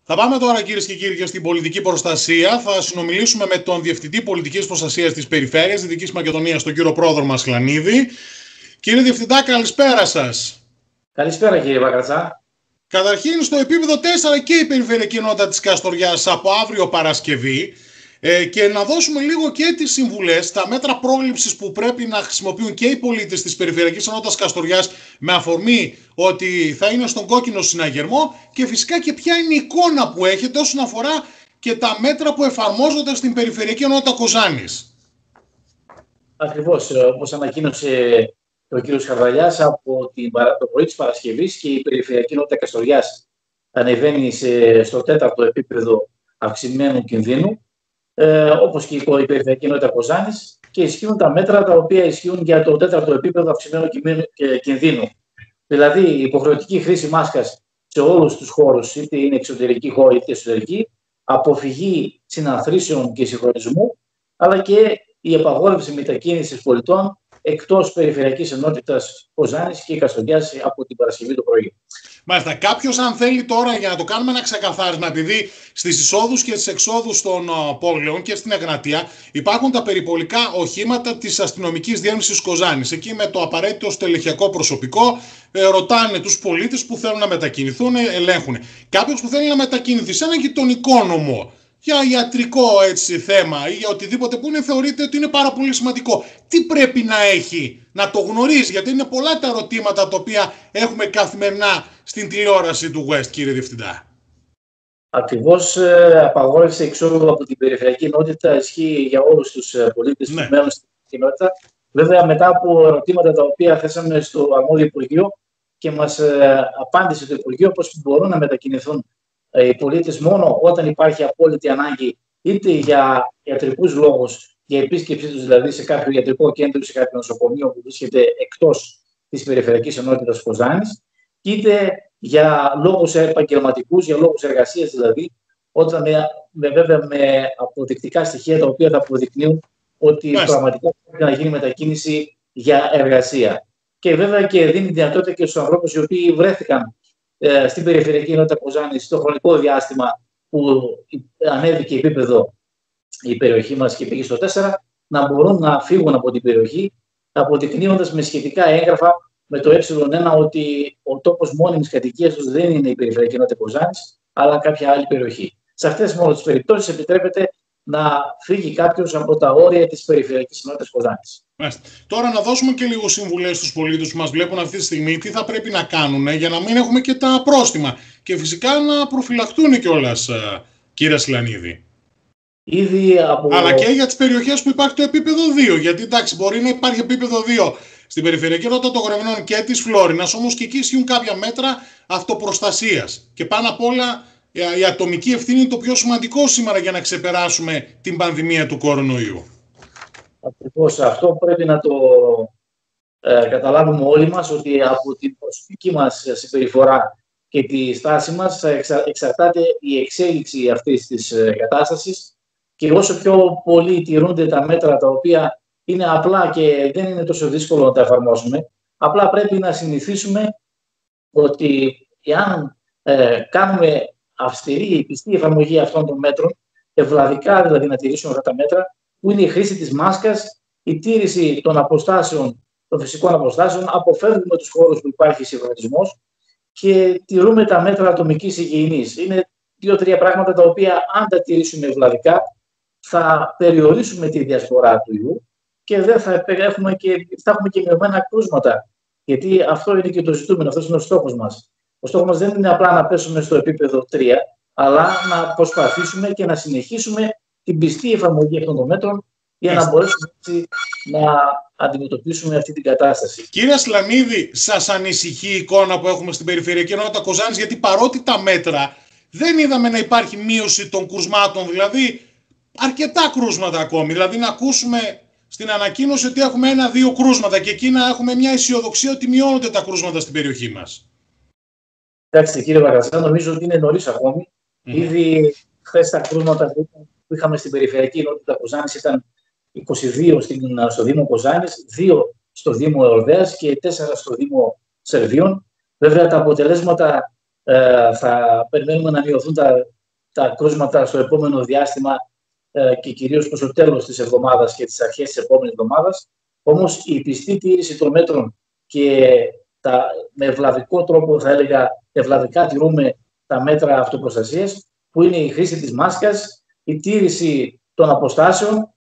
Θα πάμε τώρα, κυρίες και κύριοι, στην πολιτική προστασία. Θα συνομιλήσουμε με τον Διευθυντή Πολιτικής Προστασίας της Περιφέρειας Δυτικής Μακεδονίας, τον κύριο Πρόδωρμα Ασκλανίδη. Κύριε Διευθυντά, καλησπέρα σας. Καλησπέρα, κύριε Βακρατσά. Καταρχήν, στο επίπεδο 4 και η Περιφερειακή Ενότητα της Καστοριάς από αύριο Παρασκευή. Και να δώσουμε λίγο και τις συμβουλές, τα μέτρα πρόληψης που πρέπει να χρησιμοποιούν και οι πολίτες της Περιφερειακής Ενότητας Καστοριάς με αφορμή ότι θα είναι στον κόκκινο συναγερμό και φυσικά και ποια είναι η εικόνα που έχετε όσον αφορά και τα μέτρα που εφαρμόζονται στην Περιφερειακή Ενότητα Κοζάνης. Ακριβώς, όπως ανακοίνωσε ο κ. Χαρδαλιάς, από το πρωί της Παρασκευής και η Περιφερειακή Ενότητα Καστοριάς ανεβαίνει στο 4ο επίπεδο αυξημένου κινδύνου. Όπως και η Περιφερειακή Ενότητα Κοζάνης, και ισχύουν τα μέτρα τα οποία ισχύουν για το 4ο επίπεδο αυξημένου κινδύνου. Δηλαδή, η υποχρεωτική χρήση μάσκας σε όλους τους χώρους, είτε είναι εξωτερική χώρη είτε εσωτερική, αποφυγή συναθρήσεων και συγχρονισμού, αλλά και η απαγόρευση μετακίνησης πολιτών εκτός Περιφερειακής Ενότητας Κοζάνης και Καστοριάς από την Παρασκευή το πρωί. Μάλιστα, κάποιος αν θέλει τώρα, για να το κάνουμε ένα ξεκαθάρισμα, επειδή στις εισόδους και στις εξόδους των πόλεων και στην Εγνατία υπάρχουν τα περιπολικά οχήματα της αστυνομικής διεύθυνσης Κοζάνης. Εκεί με το απαραίτητο στελεχειακό προσωπικό ρωτάνε τους πολίτες που θέλουν να μετακινηθούν, ελέγχουν. Κάποιος που θέλει να μετακινηθεί σε ένα γειτονικό νομό, για ιατρικό θέμα ή για οτιδήποτε που θεωρείται ότι είναι πάρα πολύ σημαντικό. Τι πρέπει να έχει, να το γνωρίζει, γιατί είναι πολλά τα ερωτήματα τα οποία έχουμε καθημερινά στην τηλεόραση του West, κύριε Διευθυντά. Ακριβώς, απαγόρευση εξόδου από την Περιφερειακή Ενότητα ισχύει για όλους τους πολίτες που μένουν στην κοινότητα. Βέβαια, μετά από ερωτήματα τα οποία θέσαμε στο αρμόδιο Υπουργείο και μας απάντησε το Υπουργείο πως μπορούν να μετακινηθούν οι πολίτες μόνο όταν υπάρχει απόλυτη ανάγκη, είτε για ιατρικούς λόγους, για επίσκεψή τους δηλαδή σε κάποιο ιατρικό κέντρο ή σε κάποιο νοσοκομείο που βρίσκεται εκτός της Περιφερειακής Ενότητας Κοζάνης, είτε για λόγους επαγγελματικούς, για λόγους εργασίας δηλαδή, όταν βέβαια με αποδεικτικά στοιχεία τα οποία θα αποδεικνύουν ότι πραγματικά πρέπει να γίνει μετακίνηση για εργασία. Και βέβαια και δίνει δυνατότητα και στους ανθρώπους οι οποίοι βρέθηκαν στην Περιφερειακή Ενότητα Κοζάνης στο χρονικό διάστημα που ανέβηκε επίπεδο η περιοχή μας και πήγε στο 4, να μπορούν να φύγουν από την περιοχή, αποδεικνύοντας με σχετικά έγγραφα με το ε1 ότι ο τόπος μόνιμης κατοικίας τους δεν είναι η Περιφερειακή Ενότητα Κοζάνης, αλλά κάποια άλλη περιοχή. Σε αυτές μόνο τις περιπτώσεις επιτρέπεται να φύγει κάποιος από τα όρια της Περιφερειακής Ενότητας Κοζάνης. Τώρα να δώσουμε και λίγο συμβουλές στους πολίτες που μας βλέπουν αυτή τη στιγμή, τι θα πρέπει να κάνουν για να μην έχουμε και τα πρόστιμα και φυσικά να προφυλαχτούν κιόλας, κύριε Ασκλανίδη. Αλλά και για τις περιοχές που υπάρχει το επίπεδο 2, γιατί εντάξει μπορεί να υπάρχει επίπεδο 2 στην Περιφερειακή Ενότητα των Γρεβενών και της Φλόρινας, όμως και εκεί ισχύουν κάποια μέτρα αυτοπροστασίας και πάνω απ' όλα η ατομική ευθύνη είναι το πιο σημαντικό σήμερα για να ξεπεράσουμε την πανδημία του κορονοϊού. Ακριβώς αυτό πρέπει να το καταλάβουμε όλοι μας, ότι από την προσωπική μας συμπεριφορά και τη στάση μας εξαρτάται η εξέλιξη αυτής της κατάστασης, και όσο πιο πολύ τηρούνται τα μέτρα τα οποία είναι απλά και δεν είναι τόσο δύσκολο να τα εφαρμόσουμε, απλά πρέπει να συνηθίσουμε ότι εάν κάνουμε αυστηρή, πιστή εφαρμογή αυτών των μέτρων, ευλαβικά δηλαδή να τηρήσουμε αυτά τα μέτρα, που είναι η χρήση της μάσκας, η τήρηση των αποστάσεων, των φυσικών αποστάσεων, αποφεύγουμε τους χώρους που υπάρχει συγχρονισμός και τηρούμε τα μέτρα ατομικής υγιεινής. Είναι 2-3 πράγματα τα οποία, αν τα τηρήσουμε ευλαβικά, θα περιορίσουμε τη διασπορά του ιού και δεν θα έχουμε και μειωμένα κρούσματα. Γιατί αυτό είναι και το ζητούμενο, αυτός είναι ο στόχος μας. Ο στόχος μας δεν είναι απλά να πέσουμε στο επίπεδο 3, αλλά να προσπαθήσουμε και να συνεχίσουμε την πιστή εφαρμογή αυτών των μέτρων για να μπορέσουμε να αντιμετωπίσουμε αυτή την κατάσταση. Κύριε Ασκλανίδη, σας ανησυχεί η εικόνα που έχουμε στην Περιφερειακή Ενότητα Κοζάνης, γιατί παρότι τα μέτρα δεν είδαμε να υπάρχει μείωση των κρουσμάτων, δηλαδή αρκετά κρούσματα ακόμη. Δηλαδή να ακούσουμε στην ανακοίνωση ότι έχουμε 1-2 κρούσματα και εκεί να έχουμε μια αισιοδοξία ότι μειώνονται τα κρούσματα στην περιοχή μας. Κοιτάξτε κύριε Βαγκρατσά, νομίζω ότι είναι νωρίς ακόμη. Ήδη χθες τα κρούσματα που είχαμε στην Περιφερειακή Ενότητα Κοζάνης ήταν 22 στο Δήμο Κοζάνης, 2 στο Δήμο Εορδέας και 4 στο Δήμο Σερβίων. Βέβαια τα αποτελέσματα Θα περιμένουμε να μειωθούν τα κρούσματα στο επόμενο διάστημα και κυρίως προς το τέλος της εβδομάδας και τις αρχές της επόμενης εβδομάδας. Όμως η πιστή τήρηση των μέτρων και με ευλαβικό τρόπο, θα έλεγα, ευλαβικά τηρούμε τα μέτρα αυτοπροστασίας, που είναι η χρήση της μάσκας, η τήρηση των αποστάσεων